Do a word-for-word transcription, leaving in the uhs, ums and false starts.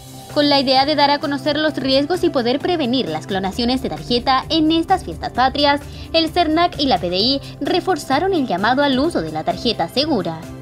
Con la idea de dar a conocer los riesgos y poder prevenir las clonaciones de tarjeta en estas fiestas patrias, el CERNAC y la P D I reforzaron el llamado al uso de la tarjeta segura.